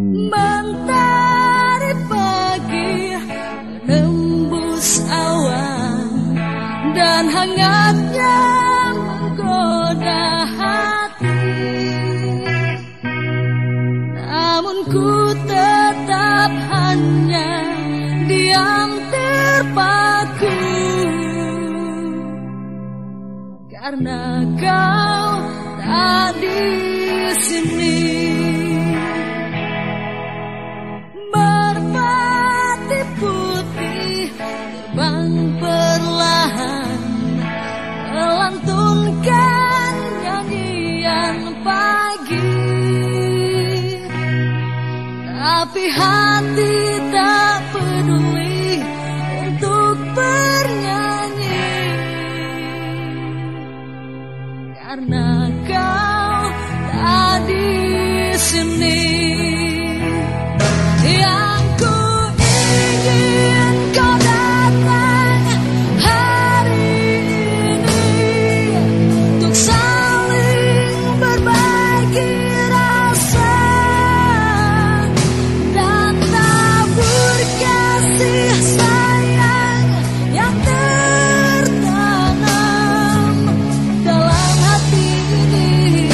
Mentari pagi menembus awan dan hangatnya menggoda hati. Namun ku tetap hanya diam terpaku, karena kau tak di sini. Merpati putih terbang perlahan, melantunkan nyanyian pagi, tapi hati tak peduli untuk bernyanyi, karena kau tak di sini. Yang ku ingin kau datang hari ini untuk saling berbagi rasa dan tabur kasih sayang yang tertanam dalam hati ini.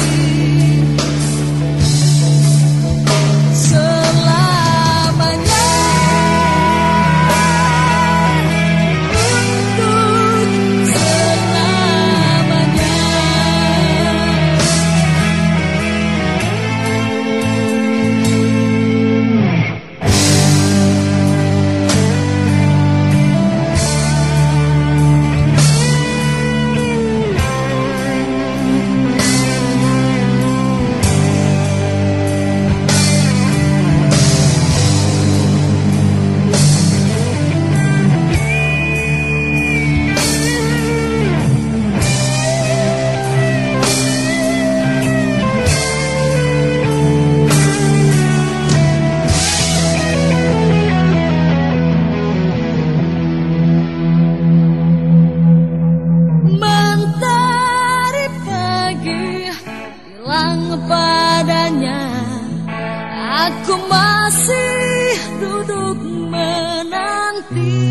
Padanya aku masih duduk menanti,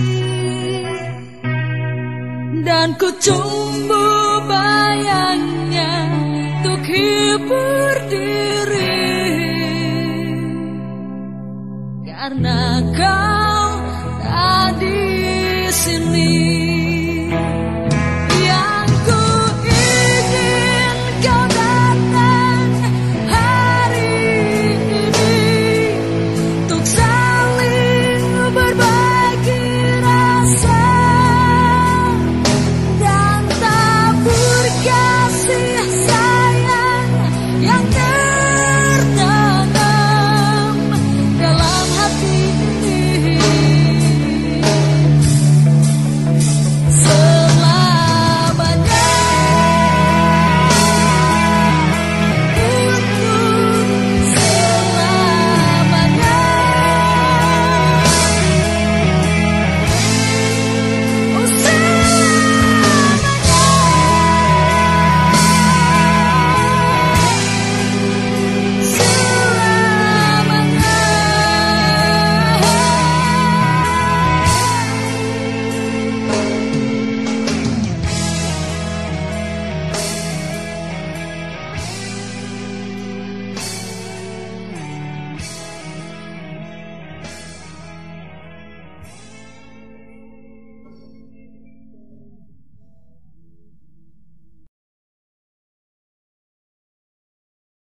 dan ku cumbu bayangnya untuk hibur diri, karena kau tak di sini.